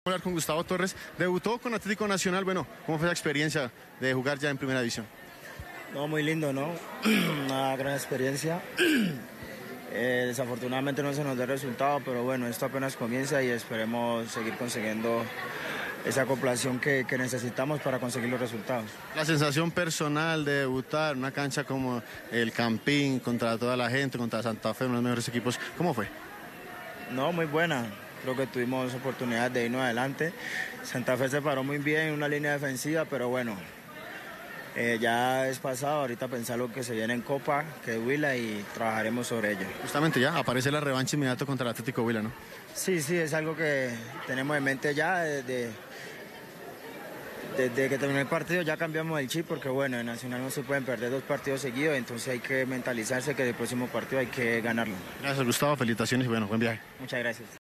Hablar con Gustavo Torres, debutó con Atlético Nacional, bueno, ¿cómo fue la experiencia de jugar ya en primera división? No, muy lindo, ¿no? Una gran experiencia. Desafortunadamente no se nos da el resultado, pero bueno, esto apenas comienza y esperemos seguir consiguiendo esa acoplación que necesitamos para conseguir los resultados. La sensación personal de debutar en una cancha como el Campín, contra toda la gente, contra Santa Fe, uno de los mejores equipos, ¿cómo fue? No, muy buena. Creo que tuvimos oportunidad de irnos adelante. Santa Fe se paró muy bien en una línea defensiva, pero bueno, ya es pasado. Ahorita pensar lo que se viene en Copa, que es Huila, y trabajaremos sobre ello. Justamente ya aparece la revancha inmediato contra el Atlético Huila, ¿no? Sí, es algo que tenemos en mente ya desde que terminó el partido. Ya cambiamos el chip porque bueno, en Nacional no se pueden perder 2 partidos seguidos, entonces hay que mentalizarse que el próximo partido hay que ganarlo. Gracias, Gustavo, felicitaciones y bueno, buen viaje. Muchas gracias.